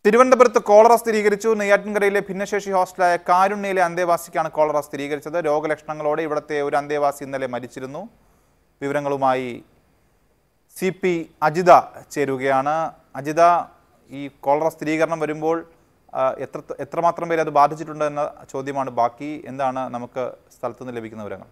തിരുവനന്തപുരത്ത് കോളറ സ്ഥിരീകരിച്ചു. നെയ്യാറ്റിൻകരയിലെ ഭിന്നശേഷി ഹോസ്റ്റലായ കാരുണ്യയിലെ അന്തേവാസിക്കാണ് കോളറ സ്ഥിരീകരിച്ചത്. രോഗലക്ഷണങ്ങളോടെ ഇവിടുത്തെ ഒരു അന്തേവാസി ഇന്നലെ മരിച്ചിരുന്നു. വിവരങ്ങളുമായി CP അജിത ചേരുകയാണ്. അജിത, ഈ കോളറ സ്ഥിരീകരണം വരുമ്പോൾ എത്രമാത്രം പേര് അത് ബാധിച്ചിട്ടുണ്ട് എന്ന ചോദ്യമാണ് ബാക്കി. എന്താണ് നമുക്ക് സ്ഥലത്തു നിന്ന് ലഭിക്കുന്ന വിവരങ്ങൾ?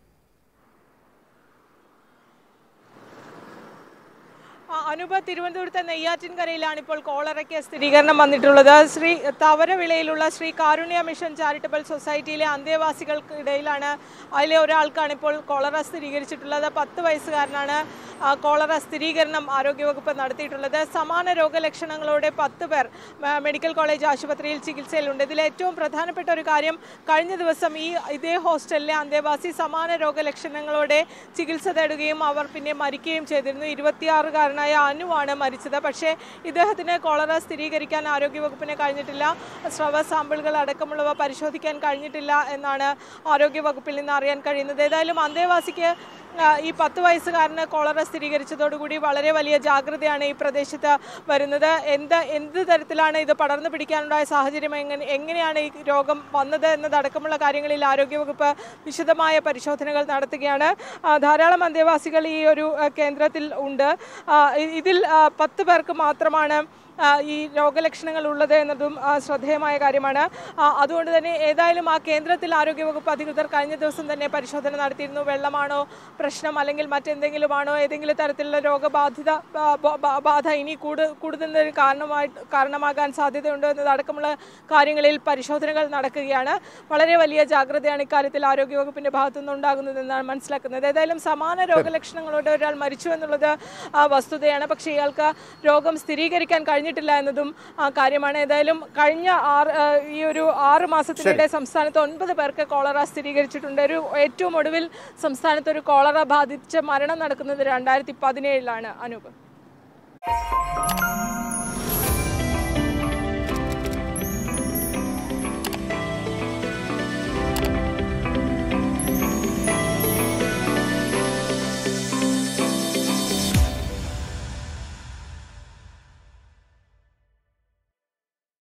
അനുപ, തിരുവനന്തപുരത്തെ നെയ്യാറ്റിൻകരയിലാണ് ഇപ്പോൾ കോളറയ്ക്ക് സ്ഥിരീകരണം വന്നിട്ടുള്ളത്. തവരവിളയിലുള്ള ശ്രീ കാരുണ്യ മിഷൻ ചാരിറ്റബിൾ സൊസൈറ്റിയിലെ അന്തേവാസികൾക്കിടയിലാണ് അതിലെ ഒരാൾക്കാണ് ഇപ്പോൾ കോളറ സ്ഥിരീകരിച്ചിട്ടുള്ളത്. 10 വയസ്സുകാരനാണ് കോളറ സ്ഥിരീകരണം ആരോഗ്യവകുപ്പ് നടത്തിയിട്ടുള്ളത്. സമാന രോഗലക്ഷണങ്ങളോടെ 10 പേർ മെഡിക്കൽ കോളേജ് ആശുപത്രിയിൽ ചികിത്സയിലുണ്ട്. ഇതിൽ ഏറ്റവും പ്രധാനപ്പെട്ട ഒരു കാര്യം, കഴിഞ്ഞ ദിവസം ഇതേ ഹോസ്റ്റലിലെ അന്തേവാസി സമാന രോഗലക്ഷണങ്ങളോടെ ചികിത്സ തേടുകയും അവർ പിന്നെ മരിക്കുകയും ചെയ്തിരുന്നു. 26-കാരനായ അനുവാണ് മരിച്ചത്. പക്ഷേ ഇദ്ദേഹത്തിന് കോളറ സ്ഥിരീകരിക്കാൻ ആരോഗ്യവകുപ്പിന് കഴിഞ്ഞിട്ടില്ല. സ്രവ സാമ്പിളുകൾ അടക്കമുള്ളവ പരിശോധിക്കാൻ കഴിഞ്ഞിട്ടില്ല എന്നാണ് ആരോഗ്യവകുപ്പിൽ നിന്ന് അറിയാൻ കഴിയുന്നത്. ഏതായാലും അന്തേവാസിക്ക് ഈ 10 വയസ്സുകാരന് കോളറ സ്ഥിരീകരിച്ചതോടുകൂടി വളരെ വലിയ ജാഗ്രതയാണ് ഈ പ്രദേശത്ത് വരുന്നത്. എന്ത് തരത്തിലാണ് ഇത് പടർന്നു പിടിക്കാനുണ്ടായ സാഹചര്യം, എങ്ങനെയാണ് ഈ രോഗം വന്നത് എന്നതടക്കമുള്ള കാര്യങ്ങളിൽ ആരോഗ്യവകുപ്പ് വിശദമായ പരിശോധനകൾ നടത്തുകയാണ്. ധാരാളം അന്തേവാസികൾ ഈ ഒരു കേന്ദ്രത്തിൽ ഉണ്ട്. ഇതിൽ 10 പേർക്ക് മാത്രമാണ് ഈ രോഗലക്ഷണങ്ങൾ ഉള്ളത് എന്നതും ശ്രദ്ധേയമായ കാര്യമാണ്. അതുകൊണ്ട് തന്നെ ഏതായാലും ആ കേന്ദ്രത്തിൽ ആരോഗ്യവകുപ്പ് അധികൃതർ കഴിഞ്ഞ ദിവസം തന്നെ പരിശോധന നടത്തിയിരുന്നു. വെള്ളമാണോ പ്രശ്നം, അല്ലെങ്കിൽ മറ്റെന്തെങ്കിലുമാണോ, ഏതെങ്കിലും തരത്തിലുള്ള ബാധ ഇനി കൂടുതൽ കാരണമാകാൻ സാധ്യതയുണ്ടോ എന്നതടക്കമുള്ള കാര്യങ്ങളിൽ പരിശോധനകൾ നടക്കുകയാണ്. വളരെ വലിയ ജാഗ്രതയാണ് ഇക്കാര്യത്തിൽ ആരോഗ്യവകുപ്പിന്റെ ഭാഗത്തുനിന്ന് ഉണ്ടാകുന്നതെന്നാണ് മനസ്സിലാക്കുന്നത്. ഏതായാലും സമാന രോഗലക്ഷണങ്ങളോടെ ഒരാൾ മരിച്ചു എന്നുള്ളത് വസ്തുതയാണ്. പക്ഷേ ഇയാൾക്ക് രോഗം സ്ഥിരീകരിക്കാൻ കഴിഞ്ഞിട്ടില്ല എന്നതും കാര്യമാണ്. ഏതായാലും കഴിഞ്ഞ 6 മാസത്തിനിടെ സംസ്ഥാനത്ത് 9 പേർക്ക് കോളറ സ്ഥിരീകരിച്ചിട്ടുണ്ട്. ഏറ്റവും ഒടുവിൽ സംസ്ഥാനത്ത് ഒരു കോളറ ബാധിച്ച് മരണം നടക്കുന്നത് 2017-ലാണ്. അനൂപ്.